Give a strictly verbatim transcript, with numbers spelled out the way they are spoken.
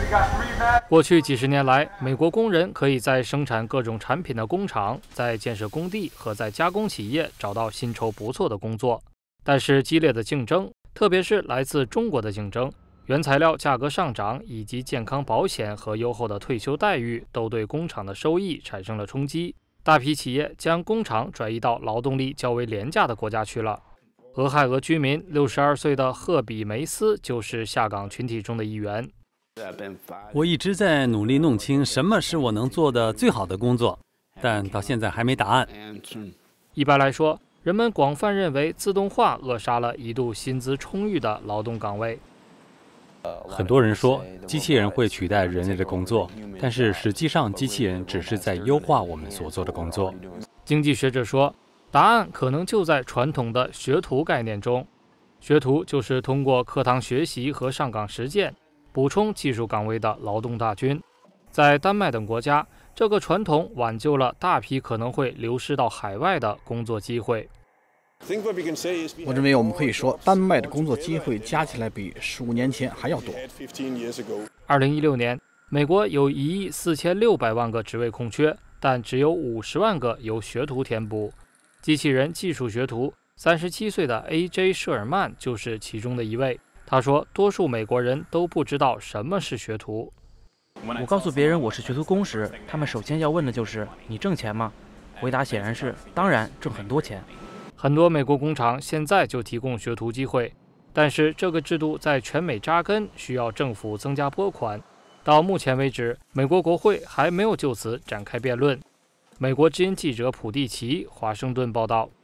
过去几十年来，美国工人可以在生产各种产品的工厂、在建设工地和在加工企业找到薪酬不错的工作。但是激烈的竞争，特别是来自中国的竞争，原材料价格上涨，以及健康保险和优厚的退休待遇，都对工厂的收益产生了冲击。大批企业将工厂转移到劳动力较为廉价的国家去了。俄亥俄居民六十二岁的赫比梅斯就是下岗群体中的一员。 我一直在努力弄清什么是我能做的最好的工作，但到现在还没答案。 一般来说，人们广泛认为自动化扼杀了一度薪资充裕的劳动岗位。 很多人说机器人会取代人类的工作，但是实际上机器人只是在优化我们所做的工作。 经济学者说，答案可能就在传统的学徒概念中。学徒就是通过课堂学习和上岗实践，补充技术岗位的劳动大军。在丹麦等国家，这个传统挽救了大批可能会流失到海外的工作机会。 我认为我们可以说，丹麦的工作机会加起来比十五年前还要多。 二零一六年，美国有一亿四千六百万个职位空缺，但只有五十万个由学徒填补。机器人技术学徒，三十七岁的 A J 舍尔曼就是其中的一位。他说，多数美国人都不知道什么是学徒。 我告诉别人我是学徒工时，他们首先要问的就是你挣钱吗？回答显然是当然，挣很多钱。 很多美国工厂现在就提供学徒机会，但是这个制度在全美扎根，需要政府增加拨款。到目前为止，美国国会还没有就此展开辩论。美国之音记者普蒂奇，华盛顿报道。